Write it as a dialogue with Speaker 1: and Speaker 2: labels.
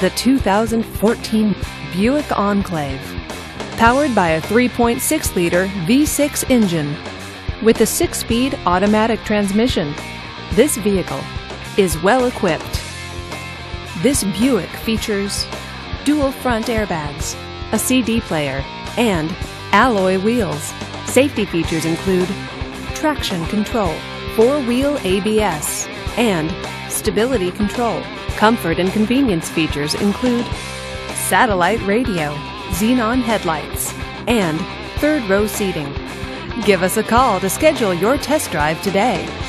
Speaker 1: the 2014 Buick Enclave. Powered by a 3.6-liter V6 engine with a 6-speed automatic transmission, this vehicle is well equipped. This Buick features dual front airbags, a CD player, and alloy wheels. Safety features include traction control, 4-wheel ABS, and stability control. Comfort and convenience features include satellite radio, xenon headlights, and third-row seating. Give us a call to schedule your test drive today.